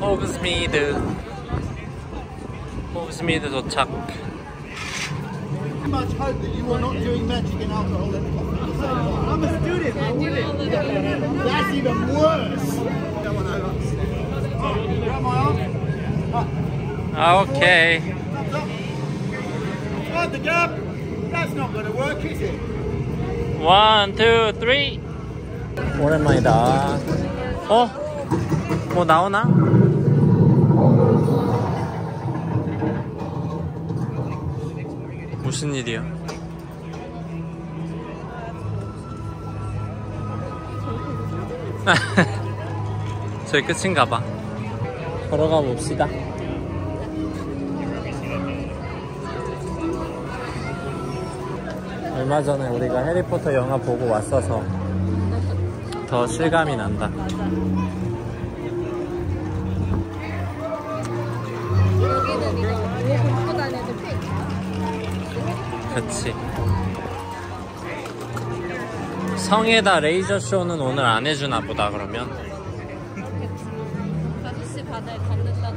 호그스미드 도착. Much hope that you are not doing magic and alcohol at the I'm a student. That's even worse. 오케이. Slide the gap. That's not going to work, is it? 1, 2, 3. 오랜만이다. 뭐 나오나? 무슨 일이야? 저희 끝인가 봐. 걸어가 봅시다. 얼마 전에 우리가 해리포터 영화 보고 왔어서 더 실감이 난다. 여기는 이거 위에 벗고 다녀도 픽. 그치. 성에다 레이저 쇼는 오늘 안 해주나 보다. 그러면 5시 바다에 갔는다고.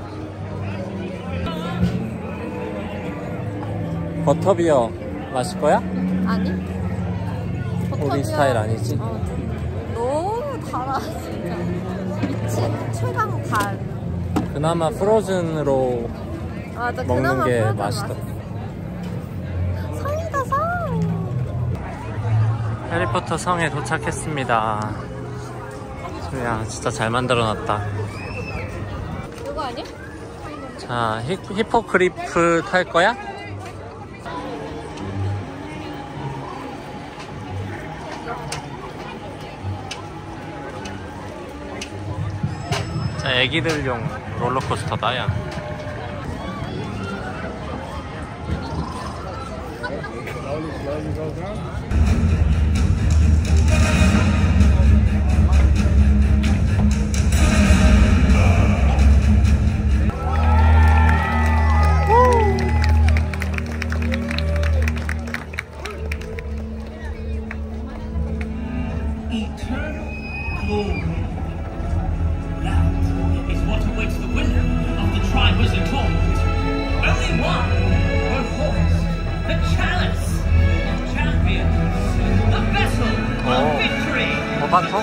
버터비어 마실 거야? 아니? 우리 스타일 아니지? 너무 달아 진짜. 미친 최강 달. 그나마 프로즌으로 맞아, 먹는 게 프로즌 맛있더라. 성이다 성. 해리포터 성에 도착했습니다. 야, 진짜 잘 만들어놨다. 이거 아니야? 자, 히포크리프 탈 거야? 자, 애기들용 롤러코스터다, 야. 모바토?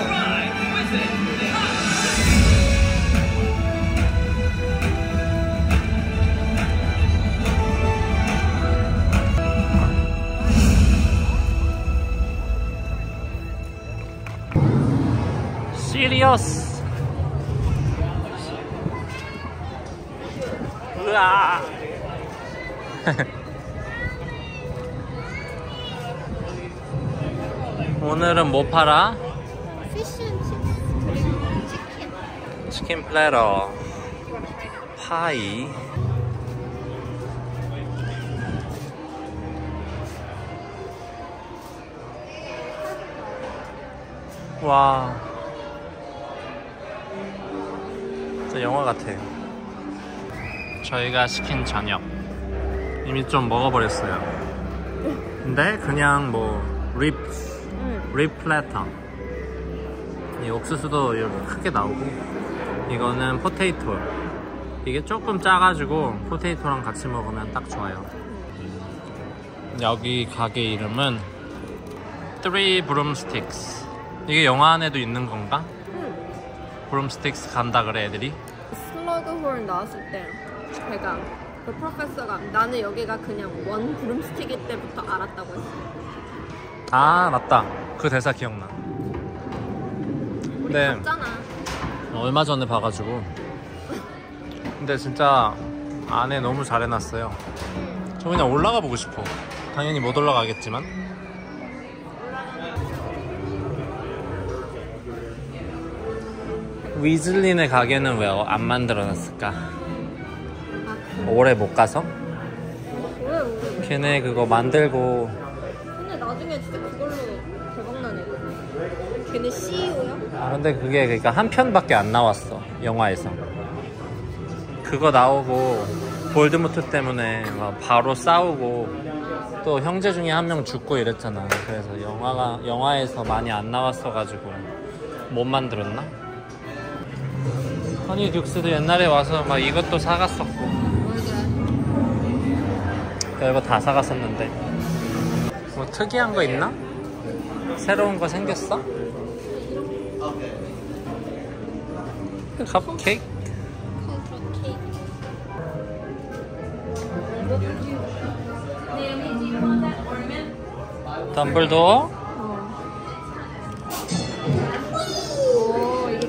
시리어스. 으아. 오늘은 뭐 팔아? 치킨 플래터, 파이. 와, 진짜 영화 같아. 저희가 시킨 저녁 이미 좀 먹어버렸어요. 근데 그냥 뭐 립 플래터. 이 옥수수도 이렇게 크게 나오고, 이거는 포테이토. 이게 조금 짜가지고 포테이토랑 같이 먹으면 딱 좋아요. 여기 가게 이름은 Three Broomsticks. 이게 영화 안에도 있는 건가? 브룸스틱스 간다 그래 애들이? 슬러그홀 나왔을 때 걔가 그 프로페서가 나는 여기가 그냥 원 브룸스틱일 때부터 알았다고 했어. 아 맞다, 그 대사 기억나. 우리 네. 봤잖아. 얼마 전에 봐가지고. 근데 진짜 안에 너무 잘 해놨어요. 저 그냥 올라가 보고 싶어. 당연히 못 올라가겠지만. 위즐리네 가게는 왜 안 만들어놨을까? 오래 못 가서? 왜? 걔네 그거 만들고. 근데 나중에 진짜 그걸로 대박난 애거든. 걔네 CEO야? 아 근데 그게 그러니까 한 편밖에 안 나왔어 영화에서. 그거 나오고 볼드모트 때문에 막 바로 싸우고 또 형제 중에 한 명 죽고 이랬잖아. 그래서 영화에서 많이 안 나왔어가지고 못 만들었나? 허니듀스도 옛날에 와서 막 이것도 사갔었고. 맞아. 별거 다 사갔었는데. 뭐 특이한 거 있나? 새로운 거 생겼어? 컵케이크? 덤블도어? 오, 이게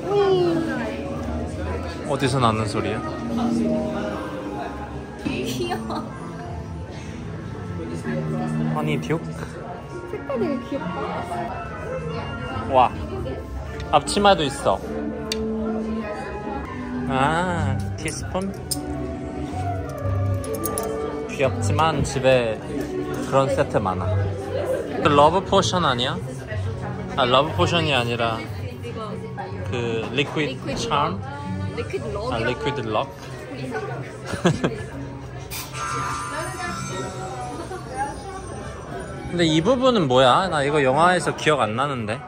어디서 나는 소리야? 귀여워. 허니듀크? 색깔 되게 귀엽다. 와, 앞치마도 있어. 아, 티스푼? 귀엽지만 집에 그런 세트 많아. 그 러브 포션 아니야? 아, 러브 포션이 아니라 그 리퀴드 참? 리퀴드 럭? 아, 리퀴드 럭? 근데 이 부분은 뭐야? 나 이거 영화에서 기억 안 나는데.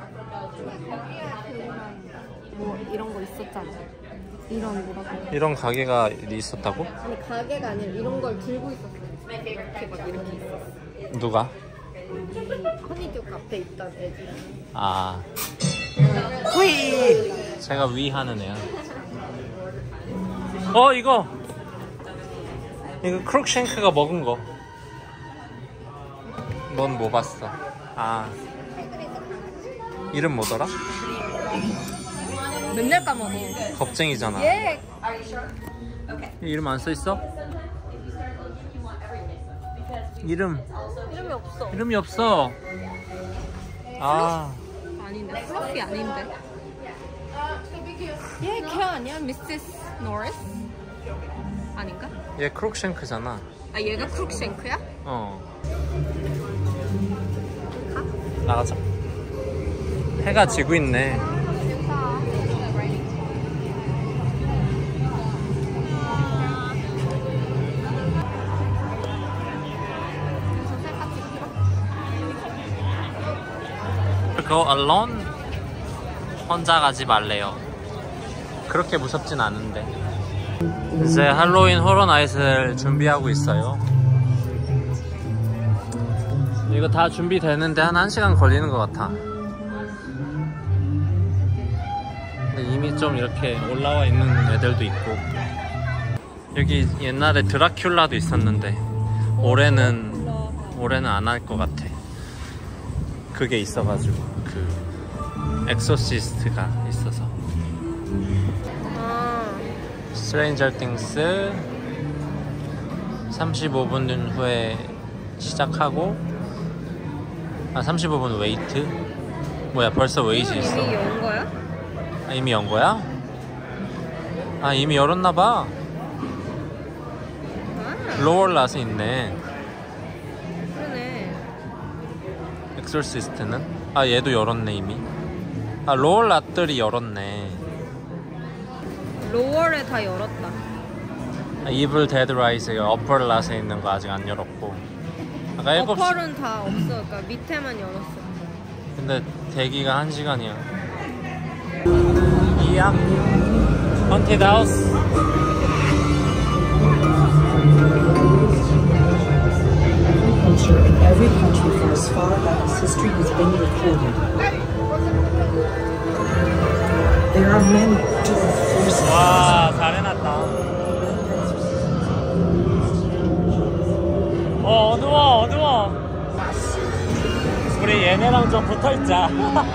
뭐 이런 거 있었잖아. 이런 뭐라고? 이런 가게가 있었다고? 아니 가게가 아니라 이런 걸 들고 있었어. 이렇게 막 이렇게 있었어. 누가? 허니듀크 앞에 있던 애들. 아, 휘! 제가 위 하는 애야. 이거 크룩쉔크가 먹은 거. 넌 뭐 봤어? 아, 이름 뭐더라? 맨날 까먹어. 겁쟁이잖아. 예. 이름 안 써있어? 이름이 없어. 이름이 없어. 아, 아닌데. 플러피 아닌데. 얘 걔 아니야? 미세스 노리스? 아닌가? 얘 크룩쉔크잖아. 아 얘가 크룩쉔크야? 나가자. 해가 지고 있네. Go alone? 혼자 가지 말래요. 그렇게 무섭진 않은데. 이제 할로윈 호러나잇을 준비하고 있어요. 이거 다 준비되는데 한 1시간 걸리는 것 같아. 근데 이미 좀 이렇게 올라와 있는 애들도 있고. 여기 옛날에 드라큘라도 있었는데 올해는 안 할 것 같아. 그게 있어가지고 그 엑소시스트가 있어서. 스트레인저 띵스 35분 후에 시작하고 35분 웨이트? 뭐야 벌써 웨이트 있어. 이미 연 거야? 아, 이미 연 거야? 아, 이미 열었나봐. 로월낫이 있네. 그러네. 엑소시스트는? 아, 얘도 열었네 이미. 아, 로월낫들이 열었네. 로월에 다 열었다. 이블 데드 라이즈 어퍼낫에 있는 거 아직 안 열었고. 아까 7시. 어펄은 다 없어. 그러니까 밑에만 열었어. 근데 대기가 1시간이야. 이야 헌티드 하우스. In every country for as far back as history has been recorded. There are many dark forces. 와, 잘 해놨다. 어두워. 우리 얘네랑 좀 붙어있자.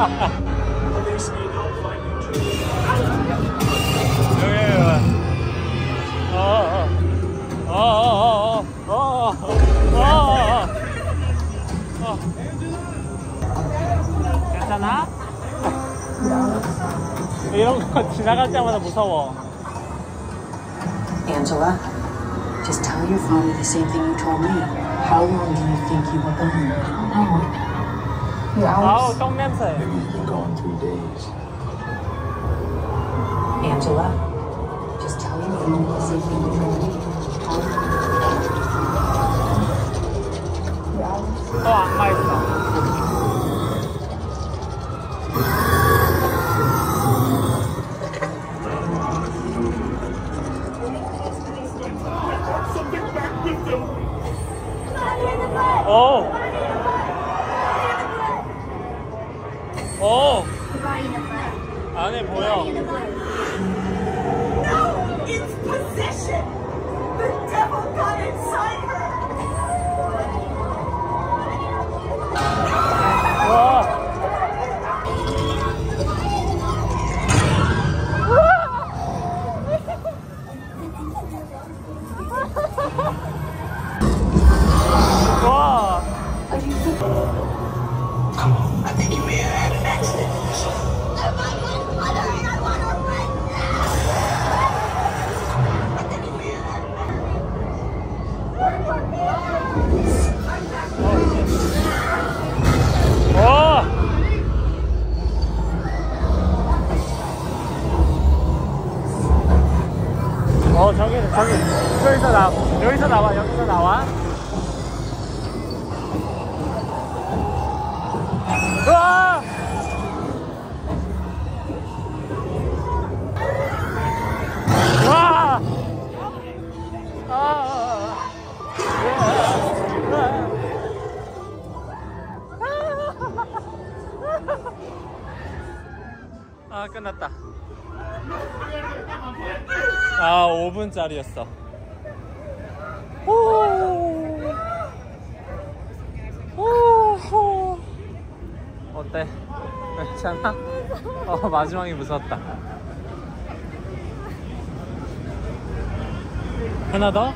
괜찮아? 이런 거 지나갈 때마다 무서워. Angela, just tell your father the same thing you told me. How long do you think you were gone? Few 아우, hours. 똥 냄새. We've been gone 3 days. Angela, just tell your father the same thing you told me. How long? 또 안 가있어. 와. I think you may have had an accident. 와. 저기 여기서 나와. 우와! 와! 끝났다. 5분짜리였어. 어때? 괜찮아? 마지막이 무서웠다. 하나 더?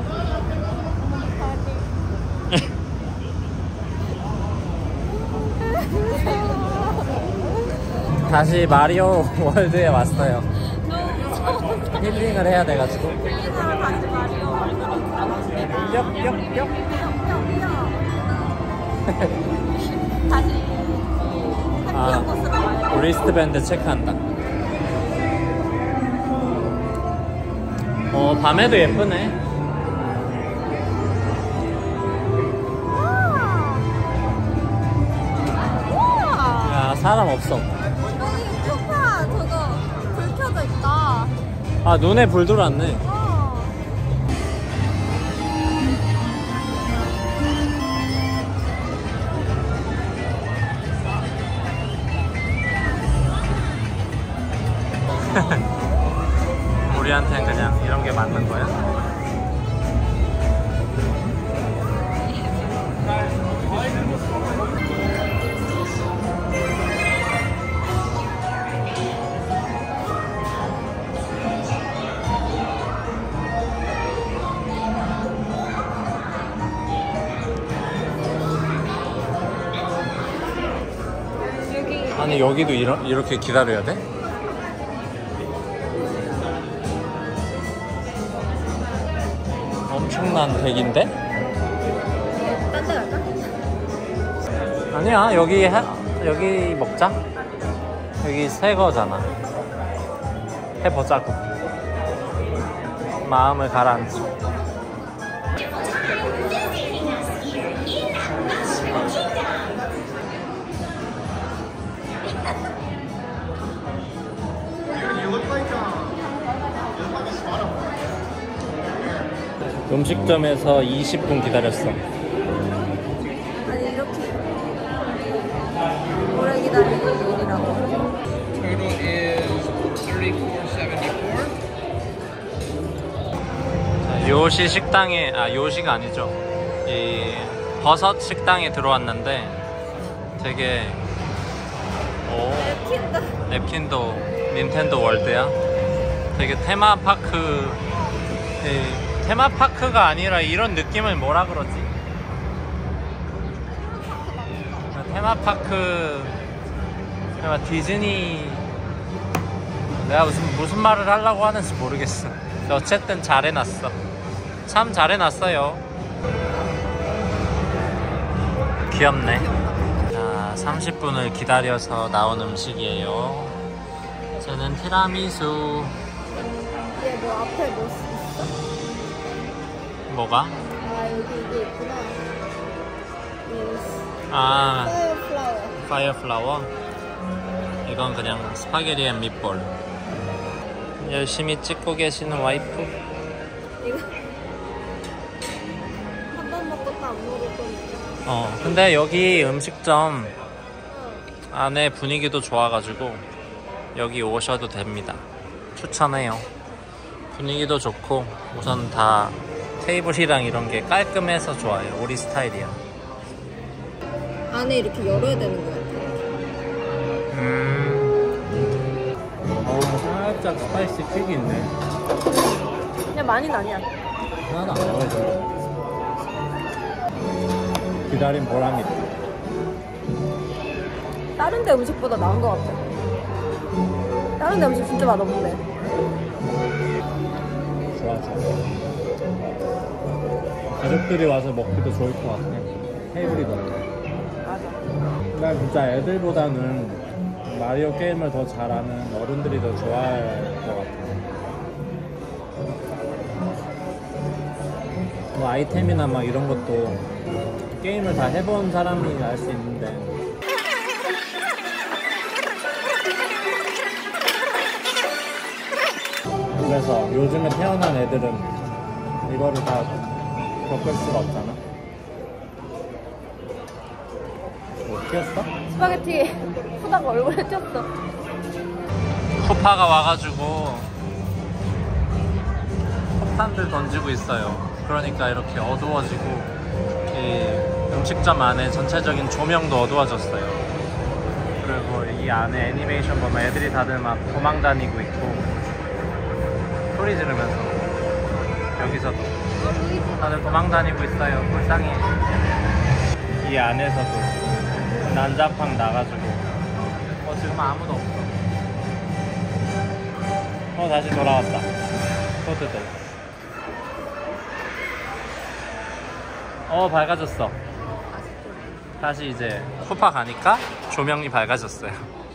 다시 마리오 월드에 왔어요. 힐링을 해야 돼가지고. 다시 마리오 월드로 들어갑니다. 뿅뿅뿅. 다시 해피한 곳으로 가요. 리스트밴드 체크한다. 밤에도 예쁘네. 우와! 야, 사람 없어. 여기 소파 저거 불 켜져 있다. 눈에 불 들어왔네. 우리한테는 그냥 이런 게 맞는 거야? 아니 여기도 이렇게 기다려야 돼? 엄청난 덱인데? 딴 데 갈까? 아니야 여기 먹자. 여기 새 거잖아. 해보자고. 마음을 가라앉혀. 음식점에서 20분 기다렸어. 아니 이렇게 오래 기다리는 일이라고. Total is $34.74. 요시 식당에 요시가 아니죠. 이 버섯 식당에 들어왔는데 되게 nep킨도 닌텐도 월드야. 되게 테마파크가 아니라 이런 느낌을 뭐라 그러지? 테마파크, 디즈니. 내가 무슨 말을 하려고 하는지 모르겠어. 어쨌든 잘 해놨어. 참 잘 해놨어요. 귀엽네. 자, 30분을 기다려서 나온 음식이에요. 저는 티라미수. 얘 뭐 앞에 뭐 있어? 뭐가? 여기 이게 있구나. 파이어플라워. 이건 그냥 스파게티 앤 밑볼. 열심히 찍고 계시는 와이프. 이거 한 번 먹고 또 안 먹을 거니까. 근데 여기 음식점 안에 분위기도 좋아가지고 여기 오셔도 됩니다. 추천해요. 분위기도 좋고 우선 다 테이블이랑 이런 게 깔끔해서 좋아요. 우리 스타일이야. 안에 이렇게 열어야 되는 거 같아. 살짝 스파이시 킥이 있네. 그냥 많이는 아니야. 하나도 안 먹어줘. 기다린 보람이 있다. 다른 데 음식보다 나은 것 같아. 다른 데 음식 진짜 맛없는데. 좋아. 가족들이 와서 먹기도 좋을 것 같아. 테이블이 넓어. 맞아. 난 진짜 애들보다는 마리오 게임을 더 잘하는 어른들이 더 좋아할 것 같아. 뭐 아이템이나 막 이런 것도 게임을 다 해본 사람이 알 수 있는데. 그래서 요즘에 태어난 애들은 이거를 다 겪을 수가 없잖아. 뭐 튀었어? 스파게티 후다가 얼굴에 튀었어. 쿠파가 와가지고 폭탄들 던지고 있어요. 그러니까 이렇게 어두워지고 이 음식점 안에 전체적인 조명도 어두워졌어요. 그리고 이 안에 애니메이션 보면 애들이 다들 막 도망 다니고 있고 소리 지르면서 여기서도 다들 도망 다니고 있어요. 불쌍해. 이 안에서도 난장판 나가지고 지금 아무도 없어. 다시 돌아왔다. 코드들. 밝아졌어. 다시 이제 쿠파 가니까 조명이 밝아졌어요.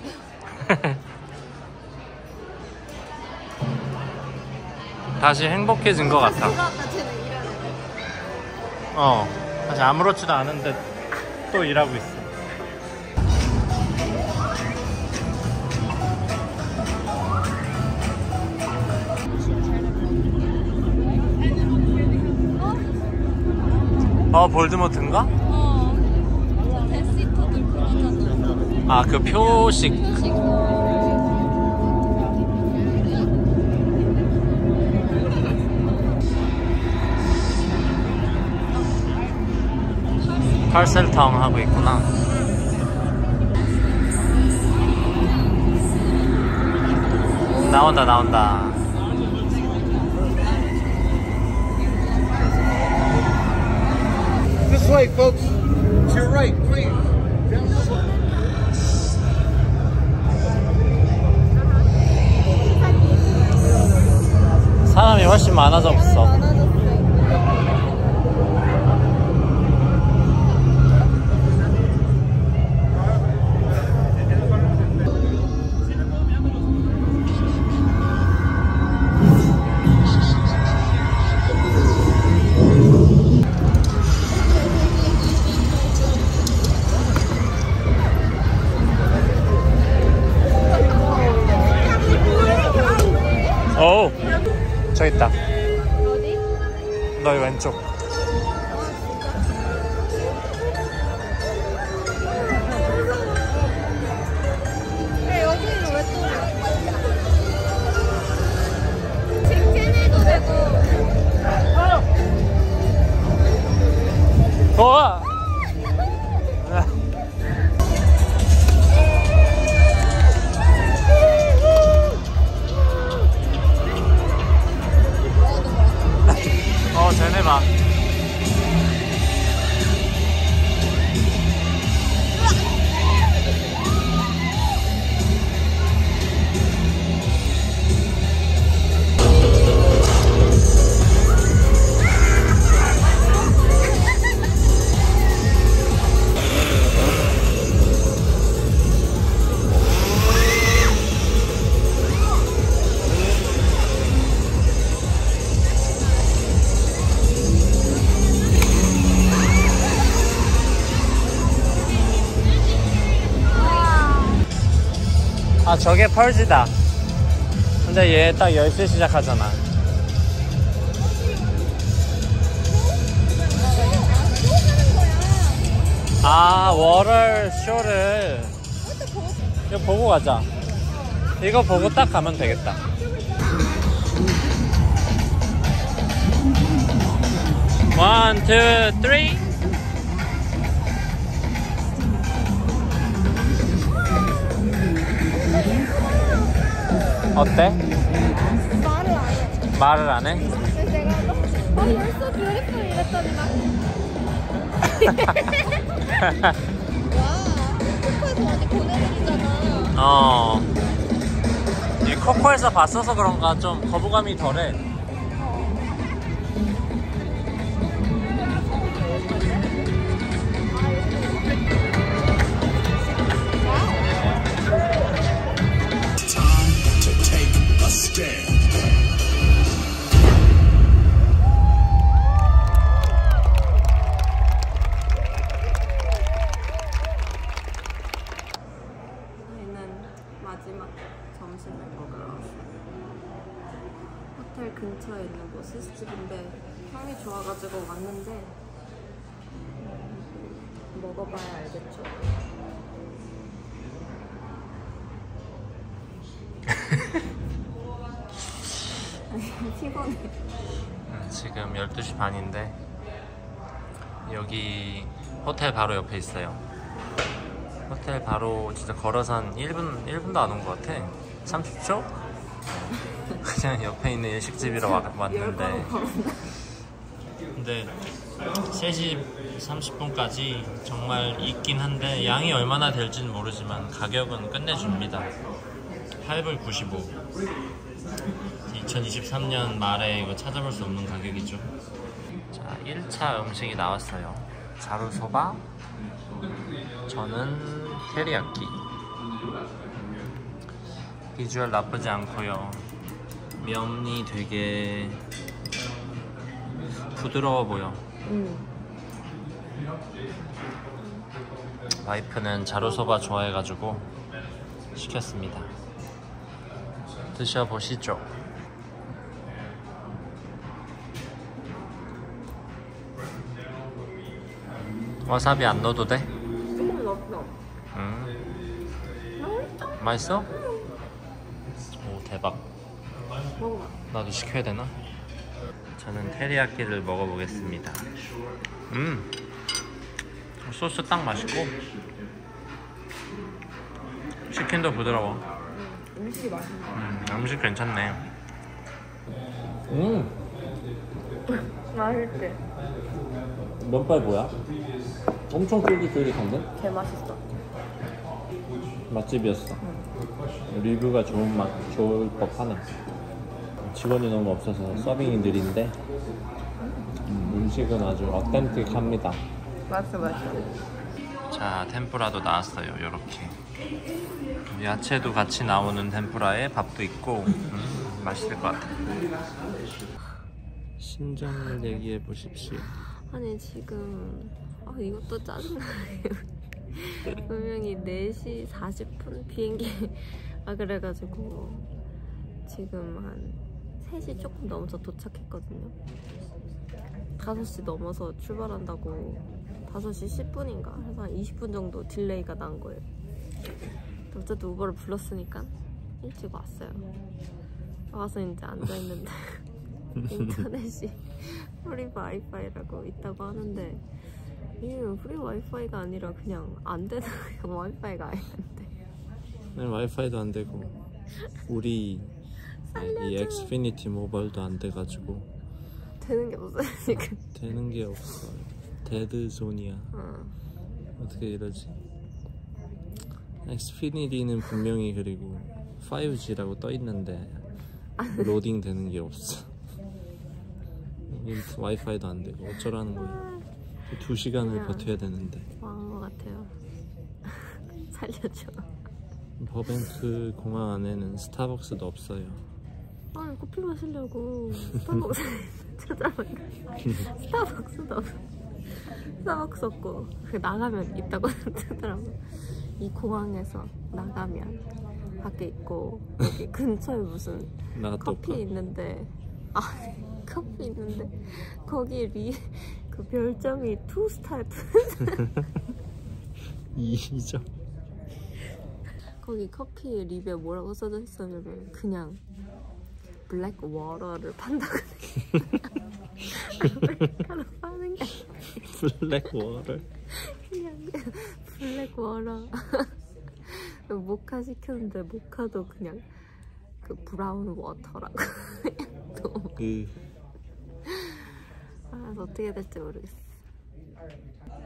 다시 행복해진 것 같아. 다시 아무렇지도 않은데 또 일하고 있어. 볼드모트인가? 저 데스히터들 그거잖아. 그 표식. 팔셀탕 하고 있구나. 나온다. This way, folks. To your right, please. 사람이 훨씬 많아졌어. 저기 있다. 어디? 너희 왼쪽. 여기는 왜 또? 직진해도 되고. 우와! 쟤네 봐. 저게 펄즈다. 근데 얘 딱 10시에 시작하잖아. 월월 쇼를 이거 보고 가자. 이거 보고 딱 가면 되겠다. 원, 투, 쓰리. 어때? 말을 안 해. 말을 안 해? 내가 you're so beautiful 이랬더니 막 와, 코코에서 많이 보내드리잖아. 이 코코에서 봤어서 그런가 좀 거부감이 덜해. Time to take a stand. 마지막 점심을 먹으러 왔어요. 호텔 근처에 있는 뭐 스시집인데 향이 좋아가지고 왔는데 먹어봐야 알겠죠? 아니 피곤해. 지금 12시 반인데 여기 호텔 바로 옆에 있어요. 호텔 바로 진짜 걸어서 한 1분도 안 온 것 같아. 30초? 그냥 옆에 있는 일식집이라 왔는데 근데 3시 30분까지 정말 있긴 한데 양이 얼마나 될지는 모르지만 가격은 끝내줍니다. 8불 95. 2023년 말에 이거 찾아볼 수 없는 가격이죠. 자, 1차 음식이 나왔어요. 자루소바, 저는 테리야끼. 비주얼 나쁘지 않고요. 면이 되게 부드러워 보여. 와이프는 자루소바 좋아해가지고 시켰습니다. 드셔보시죠. 와사비 안 넣어도 돼? 조금 넣었어. 맛있어? 오, 대박. 먹어봐. 나도 시켜야 되나? 저는 테리야끼를 먹어보겠습니다. 소스 딱 맛있고 치킨도 부드러워. 음식이 맛있네. 음식 괜찮네. 맛있대. 면발 뭐야? 엄청 쫄깃쫄깃한데? 개 맛있어. 맛집이었어. 리뷰가 좋을 법하네. 직원이 너무 없어서 서빙이 느린데 음식은 아주 어텐틱합니다. 맛있어. 자, 템푸라도 나왔어요. 요렇게 야채도 같이 나오는 템푸라에 밥도 있고 맛있을 것 같아요. 심정을 얘기해 보십시오. 아니 지금 이것도 짜증나요. 분명히 4시 40분 비행기 그래가지고 지금 한 3시 조금 넘어서 도착했거든요. 5시 넘어서 출발한다고 5시 10분인가 해서 한 20분 정도 딜레이가 난 거예요. 어쨌든 우버를 불렀으니까 일찍 왔어요. 와서 이제 앉아있는데 인터넷이 프리 와이파이라고 있다고 하는데 이게 프리 와이파이가 아니라 그냥 안 되는 그냥 와이파이가 아예 안 돼. 네, 와이파이도 안 되고 우리 이 엑스피니티 모바일도 안 돼가지고 되는 게 없어요 지금. 되는 게 없어요. 데드존이야. 어떻게 이러지? 엑스피니티는 분명히 그리고 5G라고 떠있는데 로딩 되는 게 없어. 와이파이도 안 되고 어쩌라는 거야. 2시간을 버텨야 되는데. 망한 것 같아요. 살려줘. 버뱅크 공항 안에는 스타벅스도 없어요. 아니 커피 마시려고 스타벅스 찾아봤는데 스타벅스도 없어. 스타벅스 없고 나가면 있다고 하더라고. 이 공항에서 나가면 밖에 있고 여기 근처에 무슨 커피 올까? 있는데 커피 있는데 거기 그 별점이 2스타 2점. 거기 커피 리뷰에 뭐라고 써져 있었냐면 그냥 블랙 워터를 판다고. 아메리카노 파는 게 블랙 워터? 그냥 블랙 워터. 모카 시켰는데 모카도 그냥 그 브라운 워터라고. 그래서 어떻게 될지 모르겠어.